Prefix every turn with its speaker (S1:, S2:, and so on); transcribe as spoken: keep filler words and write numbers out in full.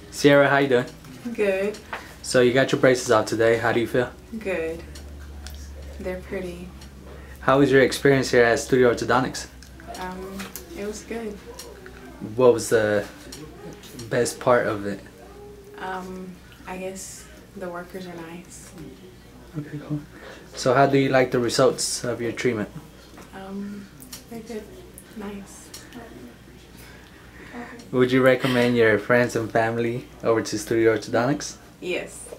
S1: Sierra, how you doing?
S2: Good.
S1: So you got your braces off today. How do you feel?
S2: Good. They're pretty.
S1: How was your experience here at Studio Orthodontics?
S2: Um, it was good.
S1: What was the best part of it?
S2: Um, I guess the workers are nice.
S1: Okay, cool. So how do you like the results of your treatment?
S2: Um, they're good. Nice.
S1: Would you recommend your friends and family over to Studio Orthodontics?
S2: Yes.